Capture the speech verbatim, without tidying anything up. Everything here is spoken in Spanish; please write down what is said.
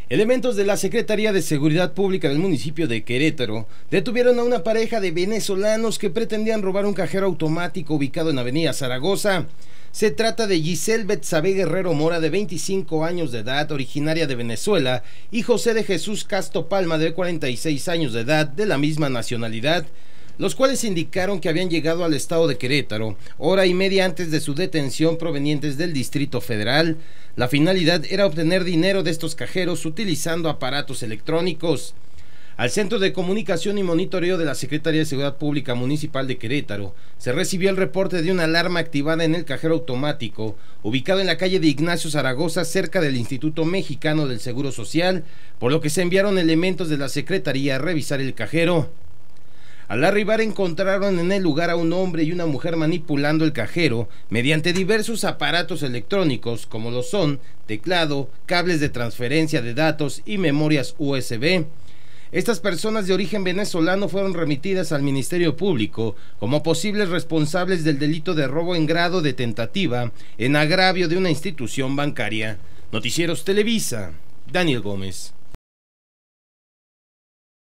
Elementos de la Secretaría de Seguridad Pública del municipio de Querétaro detuvieron a una pareja de venezolanos que pretendían robar un cajero automático ubicado en Avenida Zaragoza. Se trata de Giselle Betsabe Guerrero Mora, de veinticinco años de edad, originaria de Venezuela, y José de Jesús Casto Palma, de cuarenta y seis años de edad, de la misma nacionalidad, los cuales indicaron que habían llegado al estado de Querétaro hora y media antes de su detención, provenientes del Distrito Federal. La finalidad era obtener dinero de estos cajeros utilizando aparatos electrónicos. Al Centro de Comunicación y Monitoreo de la Secretaría de Seguridad Pública Municipal de Querétaro se recibió el reporte de una alarma activada en el cajero automático, ubicado en la calle de Ignacio Zaragoza, cerca del Instituto Mexicano del Seguro Social, por lo que se enviaron elementos de la Secretaría a revisar el cajero. Al arribar encontraron en el lugar a un hombre y una mujer manipulando el cajero mediante diversos aparatos electrónicos, como lo son teclado, cables de transferencia de datos y memorias U S B. Estas personas de origen venezolano fueron remitidas al Ministerio Público como posibles responsables del delito de robo en grado de tentativa en agravio de una institución bancaria. Noticieros Televisa, Daniel Gómez.